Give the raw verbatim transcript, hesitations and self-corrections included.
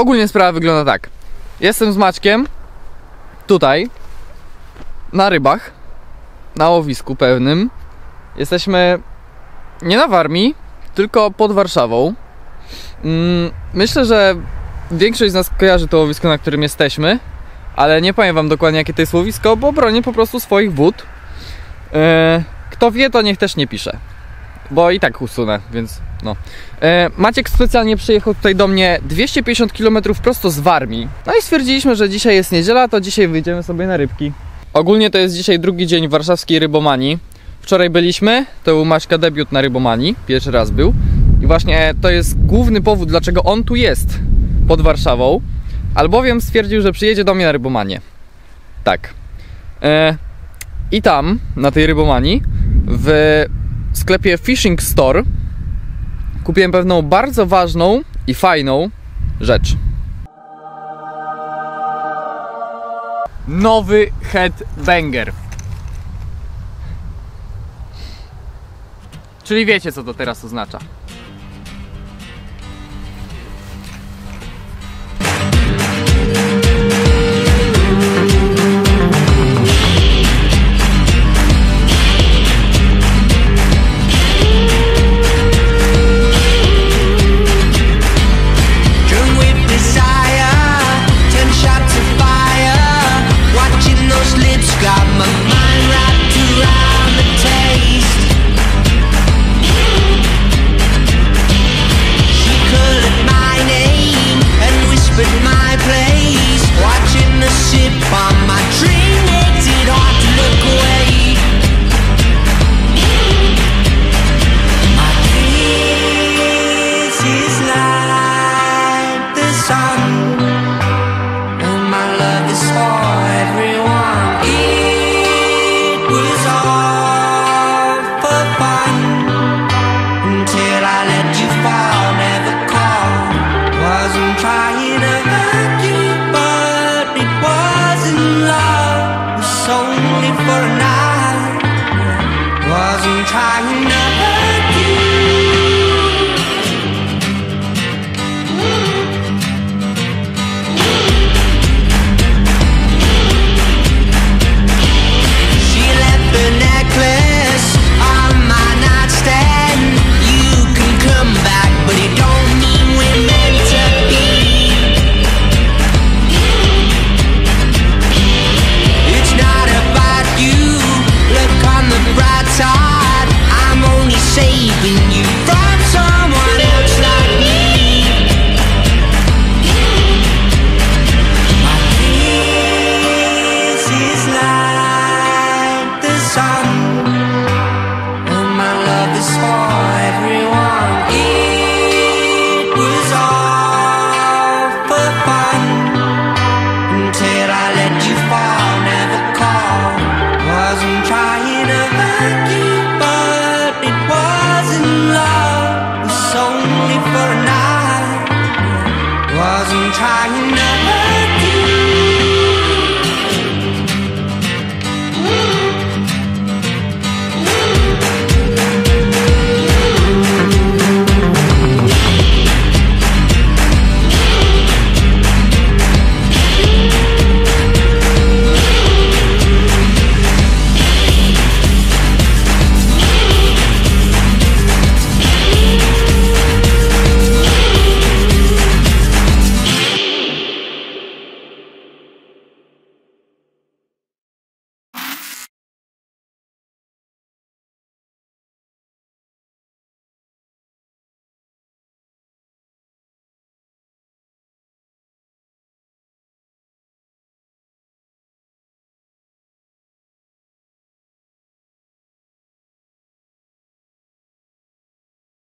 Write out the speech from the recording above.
Ogólnie sprawa wygląda tak. Jestem z Maćkiem tutaj na rybach, na łowisku pewnym. Jesteśmy nie na Warmii, tylko pod Warszawą. Myślę, że większość z nas kojarzy to łowisko, na którym jesteśmy, ale nie powiem wam dokładnie, jakie to jest łowisko, bo bronię po prostu swoich wód. Kto wie, to niech też nie pisze, bo i tak usunę, więc no. Maciek specjalnie przyjechał tutaj do mnie dwieście pięćdziesiąt kilometrów prosto z Warmii. No i stwierdziliśmy, że dzisiaj jest niedziela, to dzisiaj wyjdziemy sobie na rybki. Ogólnie to jest dzisiaj drugi dzień warszawskiej rybomanii. Wczoraj byliśmy, to był Maćka debiut na rybomanii, pierwszy raz był. I właśnie to jest główny powód, dlaczego on tu jest, pod Warszawą. Albowiem stwierdził, że przyjedzie do mnie na rybomanię. Tak. E, I tam, na tej rybomanii, w sklepie Fishing Store kupiłem pewną bardzo ważną i fajną rzecz. Nowy headbanger. Czyli wiecie, co to teraz oznacza. Wasn't trying to